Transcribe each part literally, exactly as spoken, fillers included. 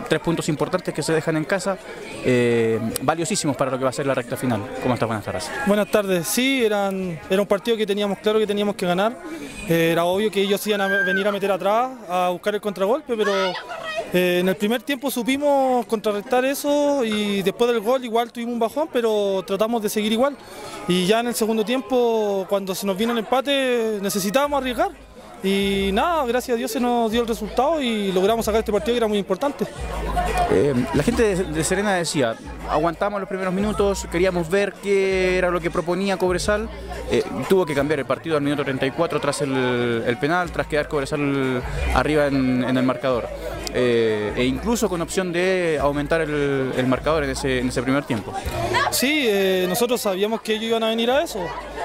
tres puntos importantes que se dejan en casa, eh, valiosísimos para lo que va a ser la recta final. ¿Cómo estás? Buenas tardes. Buenas tardes. Sí, eran, era un partido que teníamos claro que teníamos que ganar. Eh, era obvio que ellos iban a venir a meter atrás, a buscar el contragolpe, pero eh, en el primer tiempo supimos contrarrestar eso y después del gol igual tuvimos un bajón, pero tratamos de seguir igual. Y ya en el segundo tiempo, cuando se nos vino el empate, necesitábamos arriesgar. Y nada, gracias a Dios se nos dio el resultado y logramos sacar este partido que era muy importante. Eh, la gente de, de Serena decía, aguantamos los primeros minutos, queríamos ver qué era lo que proponía Cobresal, eh, tuvo que cambiar el partido al minuto treinta y cuatro tras el, el penal, tras quedar Cobresal arriba en, en el marcador, eh, e incluso con opción de aumentar el, el marcador en ese, en ese primer tiempo. Sí, eh, nosotros sabíamos que ellos iban a venir a eso.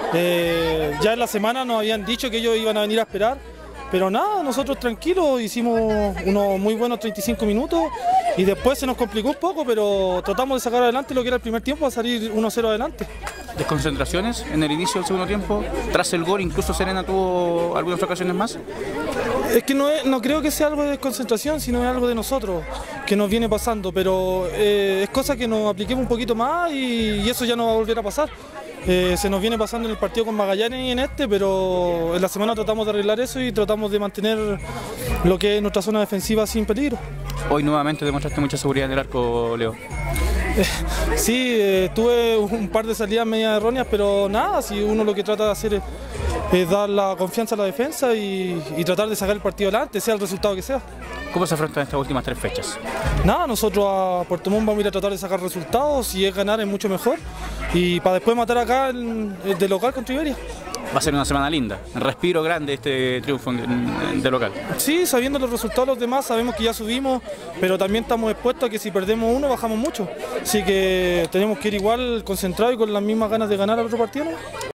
Eh, ya en la semana nos habían dicho que ellos iban a venir a esperar, pero nada, nosotros tranquilos hicimos unos muy buenos treinta y cinco minutos y después se nos complicó un poco, pero tratamos de sacar adelante lo que era el primer tiempo, a salir uno cero adelante. ¿Desconcentraciones en el inicio del segundo tiempo? Tras el gol incluso Serena tuvo algunas ocasiones más. Es que no, es, no creo que sea algo de desconcentración, sino es algo de nosotros que nos viene pasando, pero eh, es cosa que nos apliquemos un poquito más y, y eso ya no va a volver a pasar. Eh, se nos viene pasando en el partido con Magallanes y en este, pero en la semana tratamos de arreglar eso y tratamos de mantener lo que es nuestra zona defensiva sin peligro. Hoy nuevamente demostraste mucha seguridad en el arco, Leo. Eh, sí, eh, tuve un par de salidas media erróneas, pero nada, si uno lo que trata de hacer es, es dar la confianza a la defensa y, y tratar de sacar el partido adelante, sea el resultado que sea. ¿Cómo se afrontan estas últimas tres fechas? Nada, nosotros a Puerto Montt vamos a ir a tratar de sacar resultados, si es ganar es mucho mejor, y para después matar acá el, el de local contra Iberia. Va a ser una semana linda, respiro grande este triunfo de local. Sí, sabiendo los resultados de los demás, sabemos que ya subimos, pero también estamos expuestos a que si perdemos uno bajamos mucho, así que tenemos que ir igual concentrados y con las mismas ganas de ganar a otro partido, ¿no?